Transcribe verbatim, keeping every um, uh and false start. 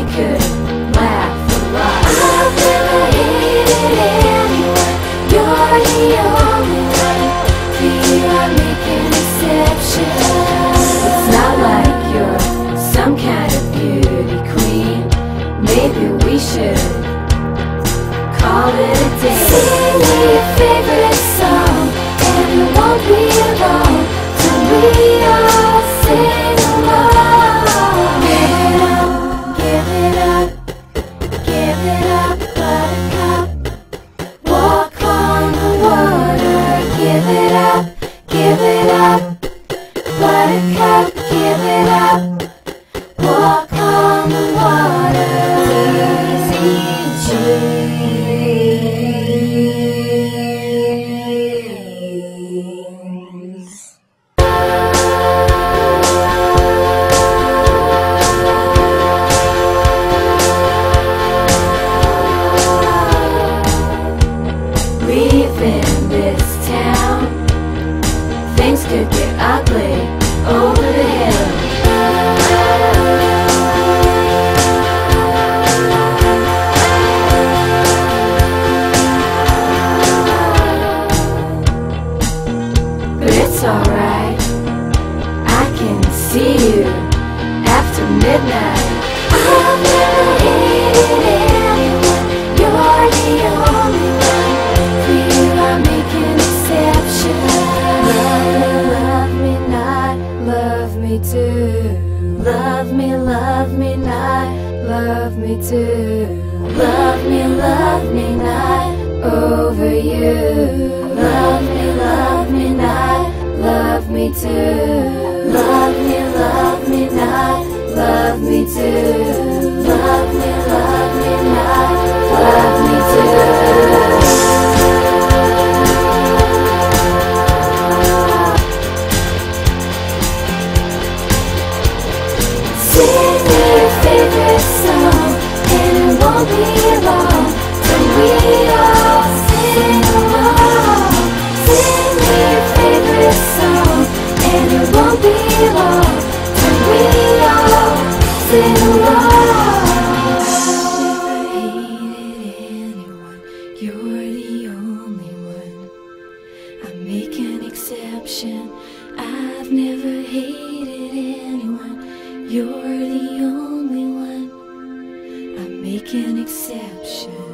could laugh a lot. I've never hated anyone. You're the only one. For you I make an exception. It's not like you're some kind of beauty queen. Maybe we should call it a day. Sing me your favorite song, and it won't be long till we all sing along. Give it up, give it up, give it up, buttercup. Walk on the water. Give it up, give it up, buttercup. Give it up. Walk on the water. Easy dreams. Leaving this town, things could get ugly over the hill. It's alright, I can see you after midnight. I've never hated anyone. You're the only one. For you I make an exception. Love me, love me not, love me too. Love me, love me not, love me too. Love me, love me not, over you. Love me, love me not, love me too. Love me, love me not, love me too. Love me, love me not, love me too. Sing me your favorite song, and it won't be long till we all sing along. Sing me your favorite song, and it won't be long till we all sing along. I've never hated anyone. You're the only one. I make an exception. I've never hated anyone. You're the only one. I make an exception.